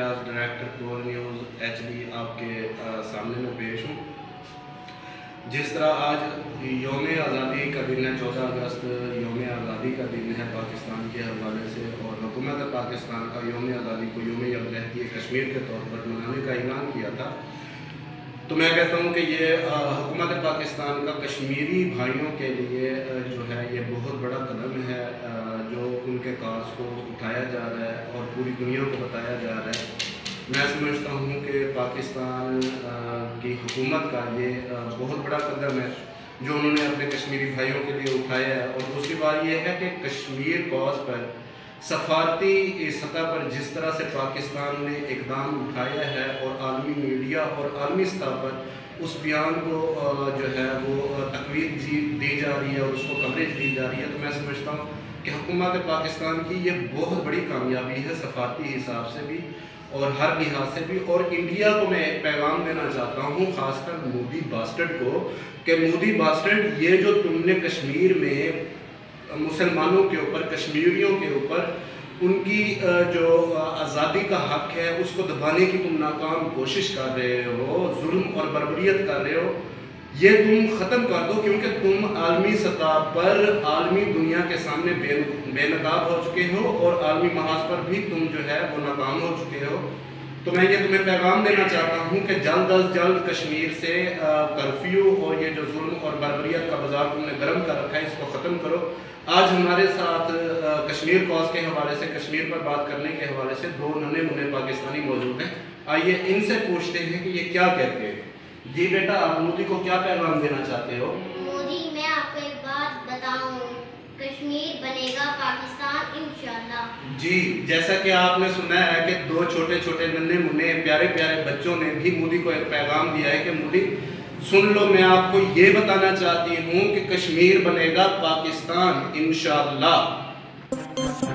रियाज, director core news HD आपके सामने में पेश हूँ। जिस तरह आज यौम आज़ादी का दिन है, 14 अगस्त यौम आज़ादी का दिन है पाकिस्तान के हवाले से, और हुकूमत पाकिस्तान का यौम आज़ादी को यौम यकजहती कश्मीर के तौर पर मनाने का ऐलान किया था। तो मैं कहता हूँ कि ये हुकूमत पाकिस्तान का कश्मीरी भाइयों के लिए जो है ये बहुत बड़ा कदम है, जो उनके काज को उठाया जा रहा है और पूरी दुनिया को बताया जा रहा है। मैं समझता हूँ कि पाकिस्तान की हुकूमत का ये बहुत बड़ा कदम है जो उन्होंने अपने कश्मीरी भाइयों के लिए उठाया है। और दूसरी बात ये है कि कश्मीर कॉज पर सफारती सतह पर जिस तरह से पाकिस्तान ने इकदाम उठाया है और आलमी मीडिया और आलमी सतह पर उस बयान को जो है वो तकवीद दी जा रही है और उसको कवरेज दी जा रही है, तो मैं समझता हूँ कि हुकूमत पाकिस्तान की ये बहुत बड़ी कामयाबी है सफारती हिसाब से भी और हर लिहाज से भी। और इंडिया को मैं एक पैगाम देना चाहता हूँ, ख़ासकर मोदी बास्टर्ड को, कि मोदी बास्टर्ड ये जो तुमने कश्मीर में मुसलमानों के ऊपर, कश्मीरियों के ऊपर उनकी जो आज़ादी का हक है उसको दबाने की तुम नाकाम कोशिश कर रहे हो, जुल्म और बर्बरियत कर रहे हो, ये तुम ख़त्म कर दो, क्योंकि तुम आलमी सतह पर आलमी दुनिया के सामने बेनकाब हो चुके हो और आलमी महाज पर भी तुम जो है वो नाकाम हो चुके हो। तो मैं ये तुम्हें पैगाम देना चाहता हूँ कि जल्द अज जल्द कश्मीर से कर्फ्यू और ये जो जुल्म और बर्बरियत का बाजार तुमने गर्म कर रखा है इसको ख़त्म करो। आज हमारे साथ कश्मीर कॉज के हवाले से, कश्मीर पर बात करने के हवाले से दो नन्हे मुन्ने पाकिस्तानी मौजूद हैं। आइए इनसे पूछते हैं कि ये क्या कहते हैं। जी बेटा, आप मोदी को क्या पैगाम देना चाहते हो? मोदी, मैं आपको एक बात बताऊं, कश्मीर बनेगा पाकिस्तान इंशाअल्लाह। जी, जैसा कि आपने सुना है कि दो छोटे छोटे नन्हे मुन्ने प्यारे प्यारे बच्चों ने भी मोदी को एक पैगाम दिया है कि मोदी सुन लो, मैं आपको ये बताना चाहती हूँ कि कश्मीर बनेगा पाकिस्तान इंशाअल्लाह।